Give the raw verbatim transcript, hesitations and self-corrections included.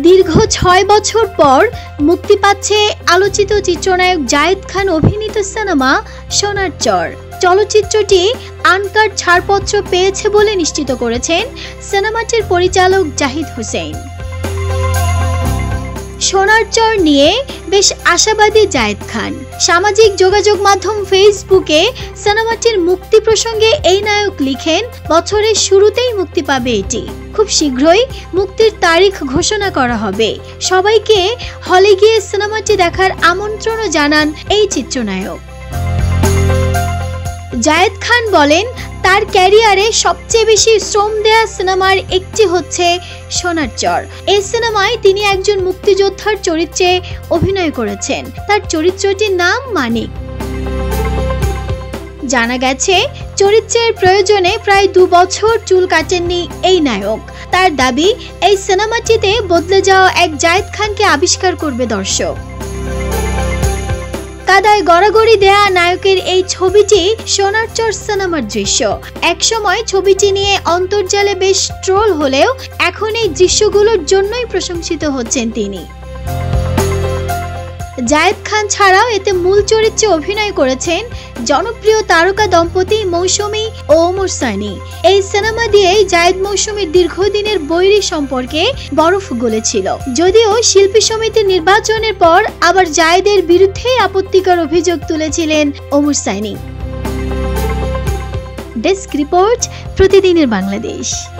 দীর্ঘ ছয় বছর পর মুক্তি পাচ্ছে আলোচিত চিত্রনায়ক জায়েদ খান অভিনীত সিনেমা সোনার চর। চলচ্চিত্রটি আনকাট ছাড়পত্র পেয়েছে বলে নিশ্চিত করেছেন সিনেমাটির পরিচালক জাহিদ হোসেন। সোনার চর নিয়ে বেশ আশাবাদী জায়েদ খান। সামাজিক যোগাযোগ মাধ্যম ফেসবুকে সিনেমাটির মুক্তি প্রসঙ্গে এই নায়ক লিখেন, বছরের শুরুতেই মুক্তি পাবে এটি, খুব শীঘ্রই মুক্তির তারিখ ঘোষণা করা হবে। সবাইকে হলে গিয়ে সিনেমাটি দেখার আমন্ত্রণও জানান এই চিত্রনায়ক। জায়েদ খান বলেন, তার ক্যারিয়ারে সবচেয়ে বেশি শ্রম দেয়া সিনেমার একটি হচ্ছে সোনার চর। এই সিনেমায় তিনি একজন মুক্তিযোদ্ধার চরিত্রে অভিনয় করেছেন। তার চরিত্রটির নাম মানিক। জানা গেছে, চরিত্রের প্রয়োজনে প্রায় দু বছর চুল কাটেননি এই নায়ক। তার দাবি, এই সিনেমাটিতে বদলে যাওয়া এক জায়েদ খানকে আবিষ্কার করবে দর্শক। কাদায় গড়াগড়ি দেয়া নায়কের এই ছবিটি সোনার চর সিনেমার দৃশ্য। একসময় ছবিটি নিয়ে অন্তর্জালে বেশ ট্রোল হলেও এখন এই দৃশ্যগুলোর জন্যই প্রশংসিত হচ্ছেন তিনি। জায়েদ খান ছাড়াও এতে মূল চরিত্রে অভিনয় করেছেন জনপ্রিয় তারকা দম্পতি মৌসুমী ও ওমর সানি। এই সিনেমা দিয়েই জায়েদ মৌসুমীর দীর্ঘদিনের বৈরী সম্পর্কে বরফ গলেছিল। যদিও শিল্পী সমিতির নির্বাচনের পর আবার জায়েদের বিরুদ্ধে আপত্তিকর অভিযোগ তুলেছিলেন ওমর সানি। ডেস্ক রিপোর্ট, প্রতিদিনের বাংলাদেশ।